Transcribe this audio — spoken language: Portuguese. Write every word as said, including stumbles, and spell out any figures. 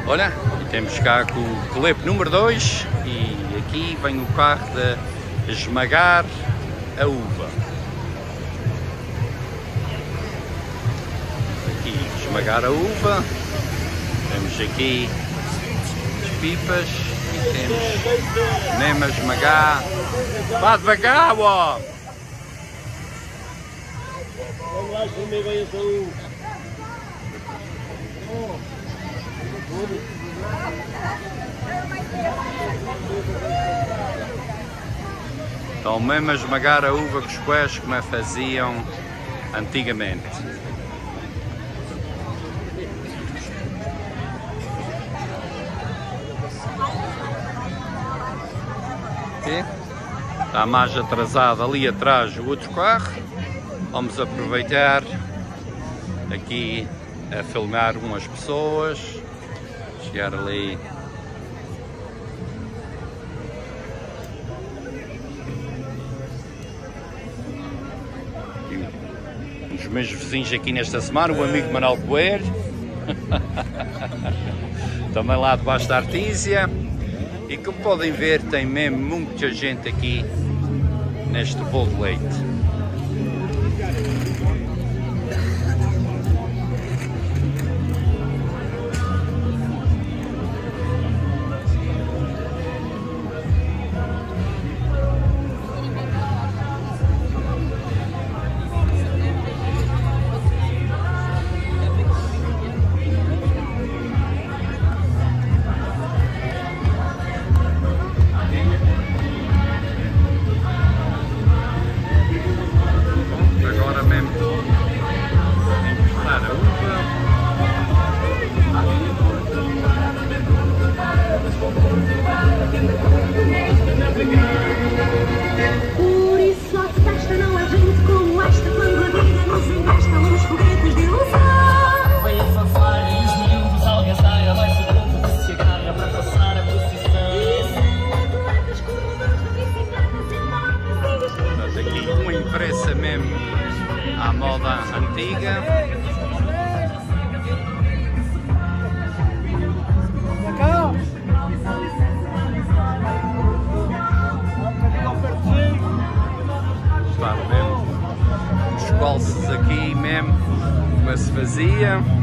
Olha, temos cá com o Colepo número dois e aqui vem o carro de esmagar a uva. Aqui esmagar a uva, temos aqui as pipas e temos mesmo a esmagar. Vá devagar, ó! Vamos lá, comer bem essa uva. Estão mesmo a esmagar a uva com os pés como a faziam antigamente. Aqui. Está mais atrasado ali atrás o outro carro. Vamos aproveitar aqui a filmar umas pessoas. Chegar ali. E os meus vizinhos aqui nesta semana, o amigo Manuel Coelho. Também lá debaixo da Artísia. E como podem ver, tem mesmo muita gente aqui neste bolo de leite. Por isso a festa não é gente como esta, quando a vida nos engasta uns foguetes de ilusão. Vem a fanfare e os miúdos algazarra, vai-se o povo que se agarra para passar a procissão. E são atletas, corredores de bicicletas e motos. Estás aqui uma impressa mesmo à moda antiga. Está mesmo os colsos aqui mesmo como se fazia.